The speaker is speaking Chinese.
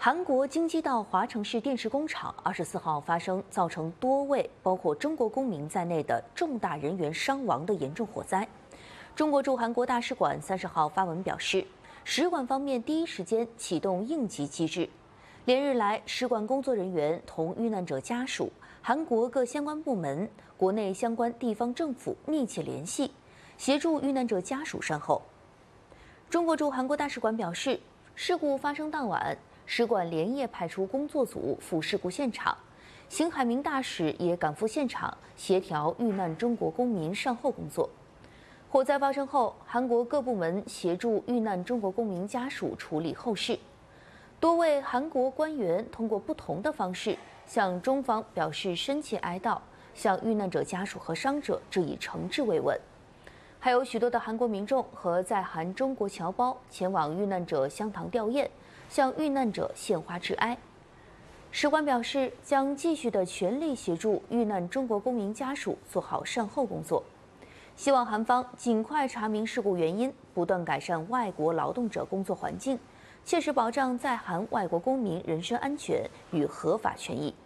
韩国京畿道华城市电视工厂24号发生造成多位包括中国公民在内的重大人员伤亡的严重火灾。中国驻韩国大使馆30号发文表示，使馆方面第一时间启动应急机制，连日来，使馆工作人员同遇难者家属、韩国各相关部门、国内相关地方政府密切联系，协助遇难者家属善后。中国驻韩国大使馆表示，事故发生当晚，使馆连夜派出工作组赴事故现场，邢海明大使也赶赴现场协调遇难中国公民善后工作。火灾发生后，韩国各部门协助遇难中国公民家属处理后事。多位韩国官员通过不同的方式向中方表示深切哀悼，向遇难者家属和伤者致以诚挚慰问。还有许多的韩国民众和在韩中国侨胞前往遇难者香堂吊唁，向遇难者献花致哀。使馆表示，将继续的全力协助遇难中国公民家属做好善后工作，希望韩方尽快查明事故原因，不断改善外国劳动者工作环境，切实保障在韩外国公民人身安全与合法权益。